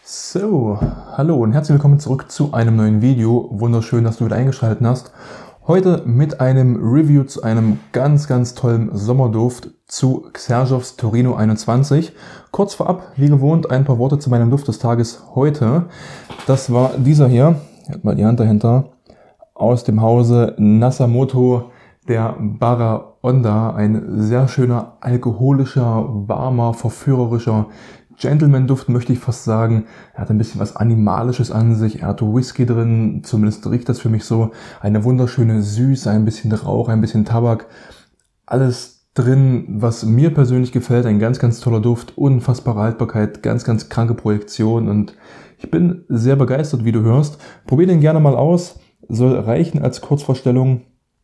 So, hallo und herzlich willkommen zurück zu einem neuen Video. Wunderschön, dass du wieder eingeschaltet hast. Heute mit einem Review zu einem ganz tollen Sommerduft zu Xerjoffs Torino 21. Kurz vorab, wie gewohnt, ein paar Worte zu meinem Duft des Tages heute. Das war dieser hier, ich halte mal die Hand dahinter, aus dem Hause Nassamoto, der Barra Onda. Ein sehr schöner, alkoholischer, warmer, verführerischer Gentleman-Duft, möchte ich fast sagen. Er hat ein bisschen was Animalisches an sich, er hat Whisky drin, zumindest riecht das für mich so. Eine wunderschöne Süße, ein bisschen Rauch, ein bisschen Tabak. Alles drin, was mir persönlich gefällt. Ein ganz toller Duft, unfassbare Haltbarkeit, ganz kranke Projektion und ich bin sehr begeistert, wie du hörst. Probier den gerne mal aus, soll reichen als Kurzvorstellung.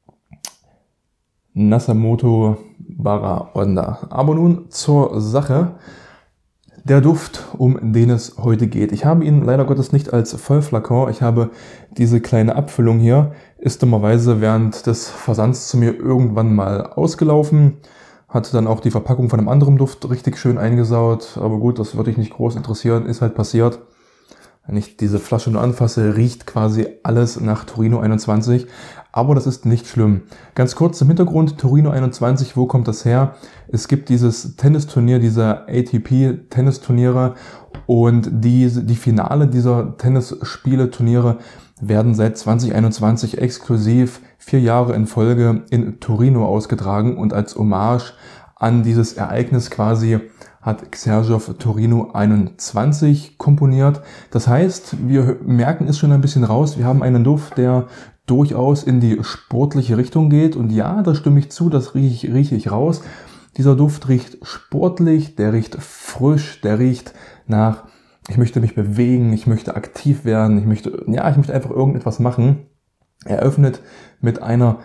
Nassamoto Barra Onda. Aber nun zur Sache. Der Duft, um den es heute geht. Ich habe ihn leider Gottes nicht als Vollflakon. Ich habe diese kleine Abfüllung hier, ist dummerweise während des Versands zu mir irgendwann mal ausgelaufen. Hatte dann auch die Verpackung von einem anderen Duft richtig schön eingesaut. Aber gut, das würde dich nicht groß interessieren, ist halt passiert. Wenn ich diese Flasche nur anfasse, riecht quasi alles nach Torino 21. Aber das ist nicht schlimm. Ganz kurz zum Hintergrund, Torino 21, wo kommt das her? Es gibt dieses Tennisturnier, diese ATP-Tennisturniere und die Finale dieser Tennisspiele-Turniere werden seit 2021 exklusiv 4 Jahre in Folge in Torino ausgetragen und als Hommage an dieses Ereignis quasi hat Xerjoff Torino 21 komponiert. Das heißt, wir merken es schon ein bisschen raus, wir haben einen Duft, der durchaus in die sportliche Richtung geht. Und ja, da stimme ich zu, das rieche ich raus. Dieser Duft riecht sportlich, der riecht frisch, der riecht nach, ich möchte mich bewegen, ich möchte aktiv werden, ich möchte einfach irgendetwas machen. Er öffnet mit einer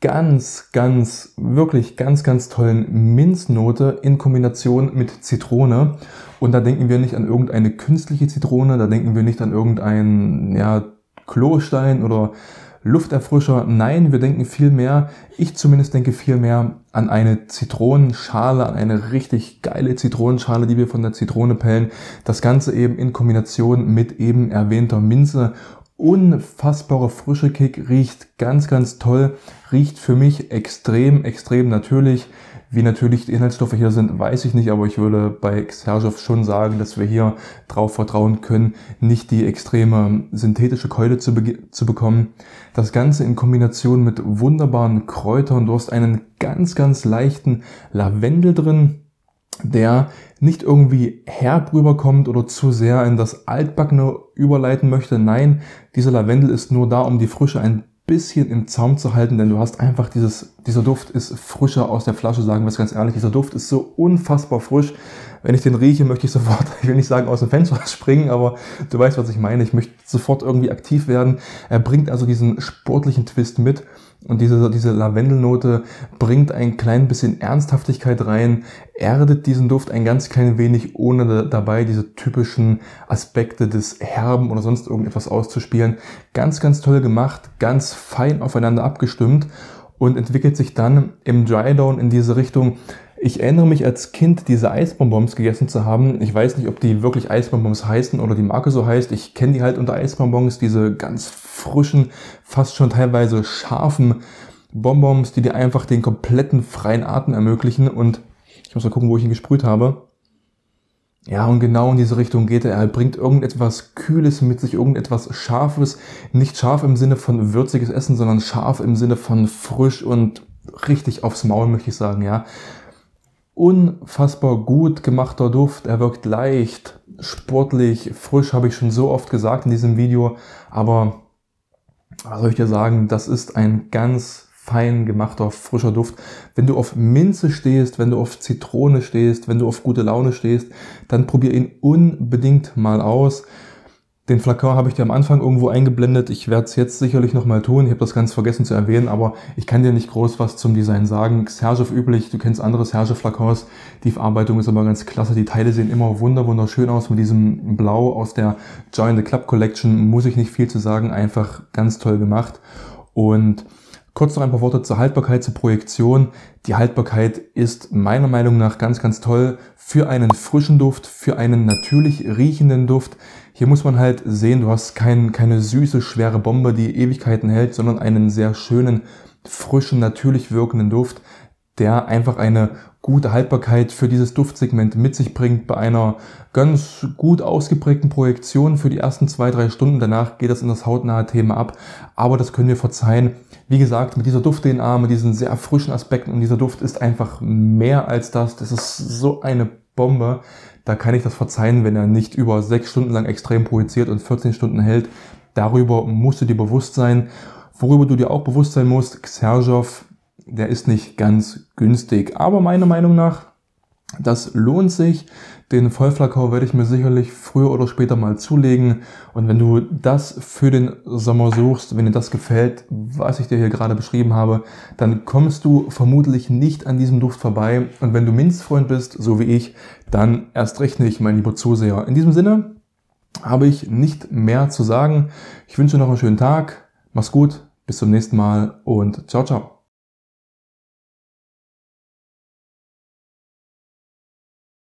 wirklich ganz tollen Minznote in Kombination mit Zitrone. Und da denken wir nicht an irgendeine künstliche Zitrone, da denken wir nicht an irgendeinen Klostein oder Lufterfrischer. Nein, wir denken vielmehr, ich zumindest denke vielmehr an eine Zitronenschale, an eine richtig geile Zitronenschale, die wir von der Zitrone pellen. Das Ganze eben in Kombination mit eben erwähnter Minze. Unfassbarer frische Kick, riecht ganz toll, riecht für mich extrem natürlich. Wie natürlich die Inhaltsstoffe hier sind, weiß ich nicht, aber ich würde bei Xerjoff schon sagen, dass wir hier drauf vertrauen können, nicht die extreme synthetische Keule zu bekommen. Das Ganze in Kombination mit wunderbaren Kräutern. Du hast einen ganz leichten Lavendel drin, der nicht irgendwie herb rüberkommt oder zu sehr in das Altbackene überleiten möchte. Nein, dieser Lavendel ist nur da, um die Frische ein bisschen im Zaum zu halten, denn du hast einfach dieser Duft ist frischer aus der Flasche, sagen wir es ganz ehrlich. Dieser Duft ist so unfassbar frisch. Wenn ich den rieche, möchte ich sofort, ich will nicht sagen aus dem Fenster springen, aber du weißt, was ich meine. Ich möchte sofort irgendwie aktiv werden. Er bringt also diesen sportlichen Twist mit und diese Lavendelnote bringt ein klein bisschen Ernsthaftigkeit rein, erdet diesen Duft ein ganz klein wenig, ohne dabei diese typischen Aspekte des Herben oder sonst irgendetwas auszuspielen. Ganz toll gemacht, ganz fein aufeinander abgestimmt und entwickelt sich dann im Drydown in diese Richtung. Ich erinnere mich als Kind, diese Eisbonbons gegessen zu haben. Ich weiß nicht, ob die wirklich Eisbonbons heißen oder die Marke so heißt. Ich kenne die halt unter Eisbonbons, diese ganz frischen, fast schon teilweise scharfen Bonbons, die dir einfach den kompletten freien Atem ermöglichen. Und ich muss mal gucken, wo ich ihn gesprüht habe. Ja, und genau in diese Richtung geht er. Er bringt irgendetwas Kühles mit sich, irgendetwas Scharfes. Nicht scharf im Sinne von würziges Essen, sondern scharf im Sinne von frisch und richtig aufs Maul, möchte ich sagen, ja. Unfassbar gut gemachter Duft. Er wirkt leicht, sportlich, frisch, habe ich schon so oft gesagt in diesem Video. Aber was soll ich dir sagen, das ist ein ganz fein gemachter, frischer Duft. Wenn du auf Minze stehst, wenn du auf Zitrone stehst, wenn du auf gute Laune stehst, dann probier ihn unbedingt mal aus. Den Flakon habe ich dir am Anfang irgendwo eingeblendet. Ich werde es jetzt sicherlich nochmal tun. Ich habe das ganz vergessen zu erwähnen, aber ich kann dir nicht groß was zum Design sagen. Xerjoff üblich, du kennst andere Xerjoff-Flakons. Die Verarbeitung ist aber ganz klasse. Die Teile sehen immer wunderschön aus mit diesem Blau aus der Join the Club Collection. Muss ich nicht viel zu sagen, einfach ganz toll gemacht. Und Kurz noch ein paar Worte zur Haltbarkeit, zur Projektion. Die Haltbarkeit ist meiner Meinung nach ganz, ganz toll für einen frischen Duft, für einen natürlich riechenden Duft. Hier muss man halt sehen, du hast keine süße, schwere Bombe, die Ewigkeiten hält, sondern einen sehr schönen, frischen, natürlich wirkenden Duft, der einfach eine gute Haltbarkeit für dieses Duftsegment mit sich bringt bei einer ganz gut ausgeprägten Projektion für die ersten 2-3 Stunden. Danach geht das in das hautnahe Thema ab, aber das können wir verzeihen. Wie gesagt, mit dieser Duft-DNA, mit diesen sehr frischen Aspekten, und dieser Duft ist einfach mehr als das. Das ist so eine Bombe. Da kann ich das verzeihen, wenn er nicht über 6 Stunden lang extrem projiziert und 14 Stunden hält. Darüber musst du dir bewusst sein. Worüber du dir auch bewusst sein musst, Xerjoff, der ist nicht ganz günstig. Aber meiner Meinung nach, das lohnt sich. Den Vollflakon werde ich mir sicherlich früher oder später mal zulegen. Und wenn du das für den Sommer suchst, wenn dir das gefällt, was ich dir hier gerade beschrieben habe, dann kommst du vermutlich nicht an diesem Duft vorbei. Und wenn du Minzfreund bist, so wie ich, dann erst recht nicht, mein lieber Zuseher. In diesem Sinne habe ich nicht mehr zu sagen. Ich wünsche dir noch einen schönen Tag. Mach's gut, bis zum nächsten Mal und ciao, ciao.